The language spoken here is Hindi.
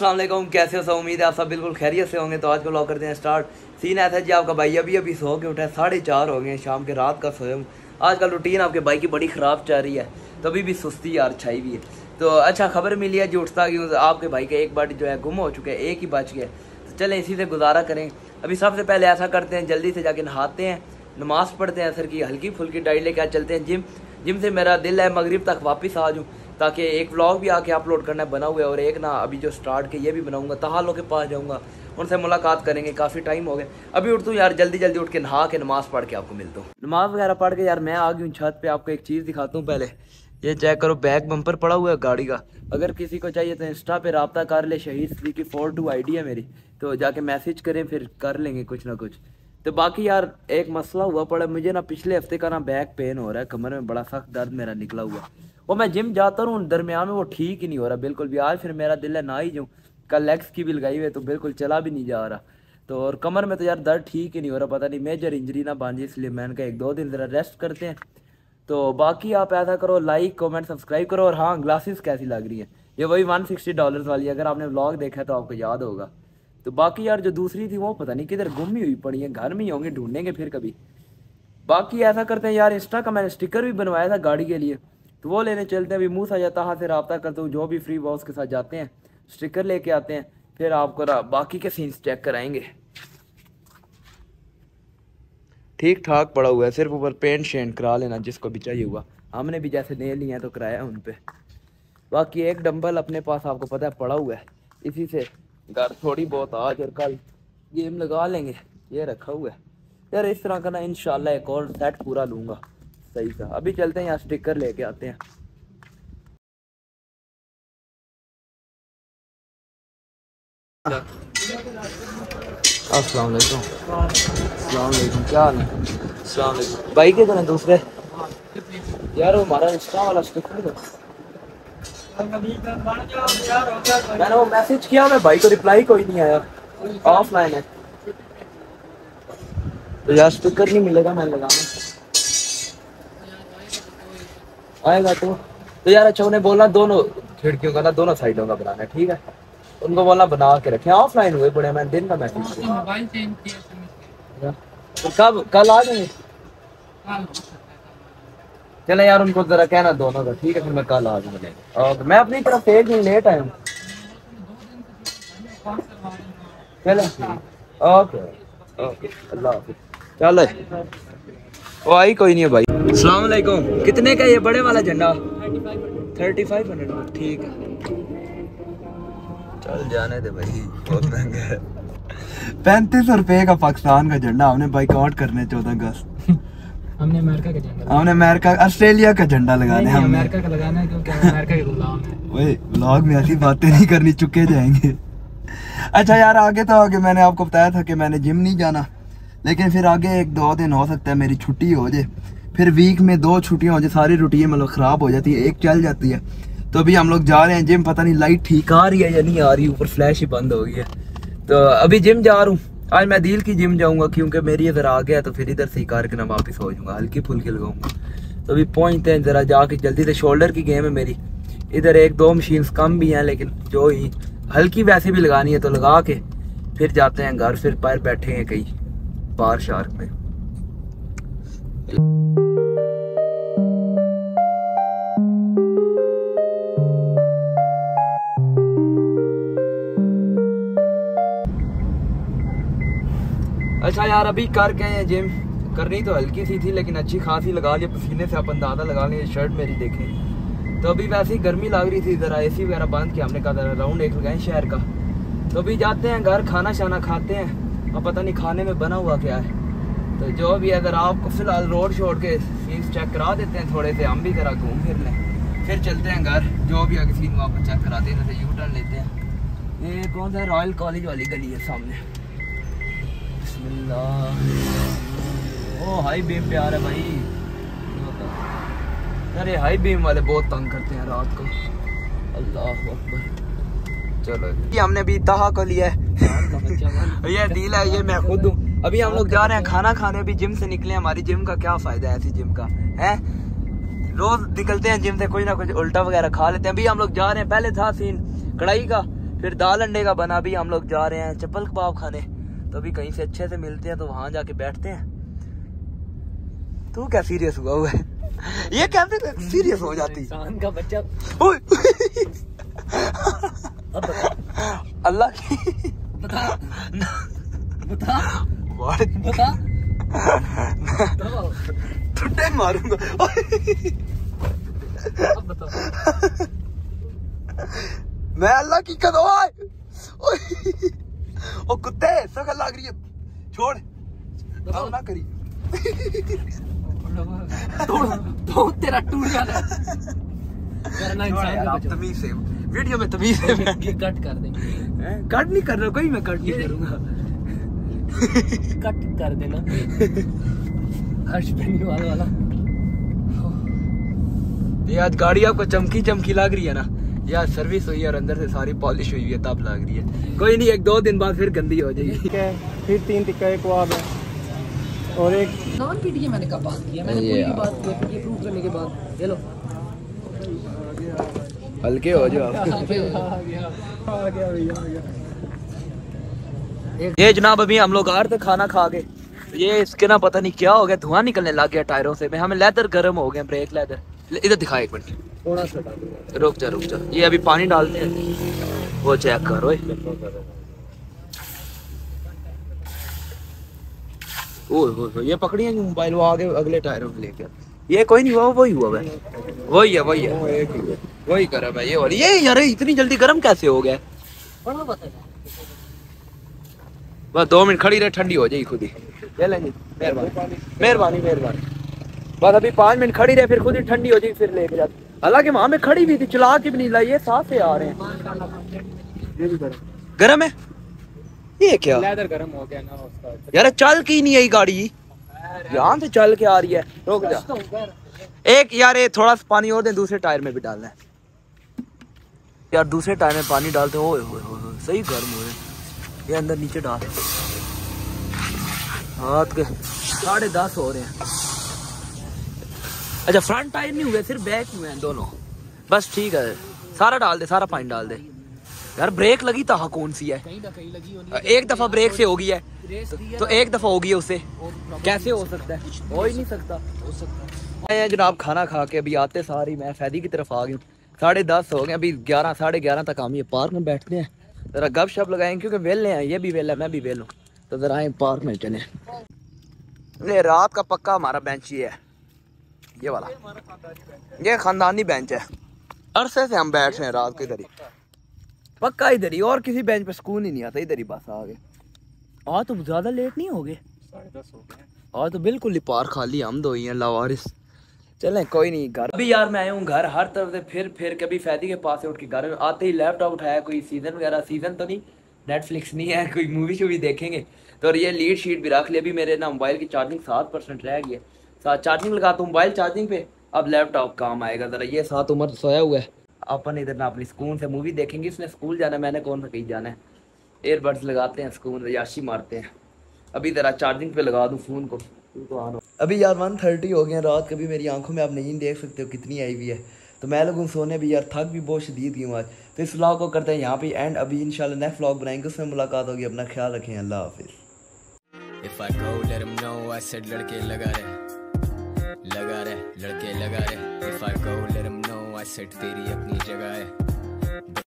अस्सलाम वालेकुम, कैसे हो? सब उम्मीद है आप सब बिल्कुल खैरियत से होंगे। तो आज को व्लॉग करते हैं स्टार्ट। सीन ऐसा जी, आपका भाई अभी सो के उठा है, 4:30 हो गए शाम के, रात का सोया हूँ। आज का रूटीन आपके भाई की बड़ी ख़राब चल रही है, तो अभी भी सुस्ती यार छाई हुई है। तो अच्छा खबर मिली है जो उठता क्यों, आपके भाई का एक बार जो है गुम हो चुके हैं, एक ही बच गया। तो चलें इसी से गुजारा करें। अभी सबसे पहले ऐसा करते हैं, जल्दी से जाके नहाते हैं, नमाज़ पढ़ते हैं, असर की हल्की फुल्की डाइट लेके चलते हैं जिम से मेरा दिल है मगरिब तक वापस आ जाऊँ, ताकि एक व्लॉग भी आके अपलोड करना बना हुआ है, और एक ना अभी जो स्टार्ट के ये भी बनाऊंगा। तहालों के पास जाऊंगा, उनसे मुलाकात करेंगे, काफ़ी टाइम हो गया। अभी उठता हूँ यार, जल्दी उठ के नहा के नमाज़ पढ़ के आपको मिलता हूँ। नमाज वगैरह पढ़ के यार मैं आ गई हूँ छत पे। आपको एक चीज़ दिखाता हूँ पहले, ये चेक करो, बैक बम्पर पड़ा हुआ है गाड़ी का। अगर किसी को चाहिए तो इंस्टा पे रब्ता कर ले, शहीद सिद्दीकी 42 आईडी है मेरी, तो जाके मैसेज करें, फिर कर लेंगे कुछ ना कुछ। तो बाकी यार एक मसला हुआ पड़ा मुझे ना, पिछले हफ्ते का ना बैक पेन हो रहा है, कमर में बड़ा सख्त दर्द मेरा निकला हुआ। वो मैं जिम जाता हूँ दरमियान में, वो ठीक ही नहीं हो रहा बिल्कुल भी। आज फिर मेरा दिल है ना ही जाऊँ, कल लेग्स की भी लगाई हुई है तो बिल्कुल चला भी नहीं जा रहा। तो और कमर में तो यार दर्द ठीक ही नहीं हो रहा, पता नहीं मेजर इंजरी ना बन जाए, इसलिए मैंने कहा 1-2 दिन ज़रा रेस्ट करते हैं। तो बाकी आप ऐसा करो, लाइक कमेंट सब्सक्राइब करो। और हाँ, ग्लासेस कैसी लग रही है, ये वही $160 वाली, अगर आपने व्लॉग देखा है तो आपको याद होगा। तो बाकी यार जो दूसरी थी वो पता नहीं किधर गुम ही हुई पड़ी है, घर में ही होंगे, ढूंढेंगे फिर कभी। बाकी ऐसा करते हैं यार, इंस्टा का मैंने स्टिकर भी बनवाया था गाड़ी के लिए, तो वो लेने चलते हैं। अभी मूसा जाता है से रब्ता करता हूँ, जो भी फ्री बॉस के साथ जाते हैं स्टिकर लेके आते हैं, फिर आपको बाकी के सीन्स चेक कराएंगे। ठीक ठाक पड़ा हुआ है, सिर्फ ऊपर पेंट शेंट करा लेना जिसको भी चाहिए हुआ। हमने भी जैसे ले लिए हैं तो कराया उन पे। बाकी एक डंबल अपने पास आपको पता है पड़ा हुआ है, इसी से घर थोड़ी बहुत आज और कल गेम लगा लेंगे, ये रखा हुआ है यार। इस तरह का ना इंशाल्लाह एक और सेट पूरा लूँगा सही सा। अभी चलते हैं यहाँ स्टिकर लेके आते हैं। अस्सलाम वालेकुम। अस्सलाम वालेकुम, क्या हाल है? अस्सलाम वालेकुम। भाई के तो दूसरे यार, वो हमारा इंस्टा वाला स्टिकर है, मैंने वो मैसेज किया, मैं भाई को रिप्लाई कोई नहीं आया, ऑफलाइन है। तो यार स्टिकर नहीं मिलेगा, मैं लगाना आएगा तो यार अच्छा उन्हें बोलना दोनों खिड़कियों का ना, दोनों साइडों का बनाना है, ठीक है? उनको बोलना बना के रखें। ऑफलाइन हुए बड़े, मैं दिन का मैसेज किया। तो कब कल आ जाएंगे? चले यार उनको जरा कहना दोनों का, ठीक है? फिर मैं कल आ जाऊंगा। और मैं अपनी तरफ से एक दिन लेट आया हूँ। चलो ओके ओके, अल्लाह हाफिज़। चलो वो आई कोई नहीं है भाई। अस्सलाम वालेकुम। कितने का ये बड़े वाला झंडा? 3500, ठीक है चल जाने दे भाई, बहुत महंगा है। 3500 रुपए का पाकिस्तान का झंडा हमने बाइकआउट करने 14 अगस्त। हमने अमेरिका का झंडा, हमने अमेरिका ऑस्ट्रेलिया का झंडा लगाने, हमने अमेरिका का लगाना है क्योंकि अमेरिका के गुलाम है। वही व्लॉग में ऐसी बातें नहीं करनी, चुके जाएंगे। अच्छा यार आगे तो आगे मैंने आपको बताया था कि मैंने जिम नहीं जाना, लेकिन फिर आगे 1-2 दिन हो सकता है मेरी छुट्टी हो जाए, फिर वीक में 2 छुट्टियां हो जाए, सारी रूटीन मतलब ख़राब हो जाती है, एक चल जाती है। तो अभी हम लोग जा रहे हैं जिम, पता नहीं लाइट ठीक आ रही है या नहीं आ रही, ऊपर फ्लैश ही बंद हो गई है। तो अभी जिम जा रहा हूँ, आज मैं दिल की जिम जाऊँगा क्योंकि मेरी इधर आ गया, तो फिर इधर से ही करके ना वापस हो जाऊँगा, हल्की फुल्की लगाऊंगा। तो अभी पहुँचते हैं ज़रा जाके जल्दी से, शोल्डर की गेम है मेरी, इधर 1-2 मशीन्स कम भी हैं, लेकिन जो ही हल्की वैसे भी लगानी है तो लगा के फिर जाते हैं घर, फिर पैर बैठे हैं कहीं बार शार्क में। अच्छा यार अभी कर गए हैं जिम, करनी तो हल्की सी थी लेकिन अच्छी खासी लगा लिया, पसीने से अपन दादा लगा लिया, शर्ट मेरी देखें। तो अभी वैसे ही गर्मी लग रही थी, ज़रा एसी वगैरह बंद किया हमने, कहा राउंड एक लगाए शहर का। तो अभी जाते हैं घर, खाना शाना खाते हैं, और पता नहीं खाने में बना हुआ क्या है। तो जो भी अगर आपको फिलहाल रोड छोड़ के सीन्स चेक करा देते हैं थोड़े से, हम भी ज़रा घूम फिर लें, फिर चलते हैं घर। जो भी अगर सीन आपको चेक कराते हैं जैसे यू टर्न लेते हैं। ये कौन सा रॉयल कॉलेज वाली गली है सामने, ओ हाई बीम पे आ रहा है भाई यार, ये हाई बीम वाले बहुत तंग करते हैं रात को, अल्लाह अकबर। चलो ये हमने भी तहा को लिया है, ये डील है, ये मैं खुद हूँ। अभी हम लोग जा रहे हैं खाना खाने, अभी जिम से निकले। हमारी जिम का क्या फायदा है, ऐसी जिम का है, रोज निकलते हैं जिम से कुछ ना कुछ उल्टा वगैरह खा लेते हैं। अभी हम लोग जा रहे हैं, पहले था सीन कढ़ाई का, फिर दाल अंडे का बना। भी हम लोग जा रहे हैं चप्पल कबाब खाने, तो अभी कहीं से अच्छे से मिलते हैं तो वहां जाके बैठते हैं। तू क्या सीरियस हुआ है? ये कैमरे पे सीरियस हो जाती इंसान का बच्चा। अब अल्लाह की बता बता बता ठुड्डे मारूंगा। अब बता। मैं अल्लाह की कसम। ओ कुत्ते सगल लग रही है, छोड़ अब ना करी। तो तेरा टूट जाना। तमीज से वीडियो में तमीज से कट कर देंगे। कट नहीं कर रहा कोई, मैं कट नहीं करूंगा। कट कर देना। हर्ष बेनीवाल वाला। ये आज गाड़ी आपको चमकी चमकी लग रही है ना, यार सर्विस हुई है और अंदर से सारी पॉलिश हुई है तब लग रही है। कोई नहीं, 1-2 दिन बाद फिर गंदी हो जाएगी। फिर 3 टिक्का एक कबाब है और एक नॉन पीटीए। मैंने कब बात किया? मैंने पूरी बात की है प्रूव करने के बाद। ये लो हल्के हो जाओ। आ गया भैया, आ गया। ये जनाब अभी हम लोग आ रहे थे खाना खा के, ये इसके ना पता नहीं क्या हो गया, धुआं निकलने लग गया टायरों से। हमें लेदर गर्म हो गया, ब्रेक लेदर। इधर दिखा एक मिनट, थोड़ा सा रुक जा। ये अभी पानी डालते हैं, वो चेक करो। ये पकड़ी है मोबाइल, वो आगे अगले टायरों में लेकर। ये कोई नहीं हुआ, वही हुआ है, वही कर रहा है ये वाली। ये यार इतनी जल्दी गर्म कैसे हो गया? बस 2 मिनट खड़ी रहे, ठंडी हो जाएगी खुद ही। ले लेंगे, मेहरबानी। बस अभी 5 मिनट खड़ी रहे, फिर खुद ही ठंडी हो जाएगी, फिर लेके जाते। हालांकि वहां में खड़ी भी थी, चला के भी नहीं लाई। ये साथ से आ रहे हैं। गर्म है ये क्या? लेदर गर्म हो गया ना उसका। यार चल की नहीं आई गाड़ी, यहाँ से चल के आ रही है। रुक जा एक यार, ये थोड़ा सा पानी और दे, दूसरे टायर में भी डालना है यार। दूसरे टायर में पानी डालते हो, सही गर्म हो रहे। ये अंदर नीचे डाल, हाथ के 10:30 हो रहे हैं। अच्छा फ्रंट टायर नहीं हुए, सिर्फ बैक हुए हैं दोनों। बस ठीक है, सारा डाल दे, सारा पानी डाल दे यार। ब्रेक लगी था कौन सी है? कहीं लगी होनी। एक दफा ब्रेक से होगी है तो एक दफा होगी है उससे, कैसे हो सकता है? हो ही नहीं सकता। मैं जनाब खाना खा के अभी आते सारी मैं फैदी की तरफ आ गई। 10:30 हो गए, अभी 11, 11:30 तक हम ये पार्क में बैठते हैं, जरा गप शप लगाएंगे क्योंकि वेले हैं। ये भी वेला, मैं भी वेल हूँ, तो जरा आए पार्क में चले। ये रात का पक्का हमारा बेंच ही है, ये वाला। ये खानदानी बेंच है, अरसे से हम बैठ रहे हैं रात को इधर ही, पक्का इधर ही। और किसी बेंच पे सुकून ही नहीं आता, इधर ही बस आ गए। आज तो ज्यादा लेट नहीं हो गए, 10:30 हो गए। आज तो बिल्कुल ही पार्क खाली, हम दो ही हैं लावारिस। चलें कोई नहीं। घर अभी यार मैं आया हूँ घर, हर तरफ से फिर कभी फैदी के पास से उठ के घर आते ही लैपटॉप उठाया, कोई सीजन वगैरह, सीजन तो नहीं, नेटफ्लिक्स नहीं है, कोई मूवी शूवी देखेंगे। तो ये लीड शीट भी रख लिया। अभी मेरे ना मोबाइल की चार्जिंग 7% रह गई है, साथ चार्जिंग लगाता हूँ मोबाइल चार्जिंग पे, अब लैपटॉप काम आएगा जरा। ये साथ उम्र सोया हुआ है, अपन इधर ना अपनी सुकून से मूवी देखेंगे। इसने स्कूल जाना है, मैंने कौन सा कहीं जाना है। एयरबड्स लगाते हैं, सुकून याशी मारते हैं। अभी जरा चार्जिंग पे लगा दूँ फ़ोन को, अभी यार 1:30 हो गए रात। कभी मेरी आंखों में आप नहीं देख सकते हो कितनी आई हुई है। तो मैं लोगों सोने भी यार थक भी बहुत शदीद गई हूँ आज। तो इस व्लॉग को करते हैं यहाँ पे एंड। अभी इंशाल्लाह नेक्स्ट व्लॉग बनाएंगे, उसमें मुलाकात होगी। अपना ख्याल रखें, अल्लाह हाफिज़। लड़के लगा रहे, लड़के लगा रहे। If I go let him know I said तेरी अपनी जगह है।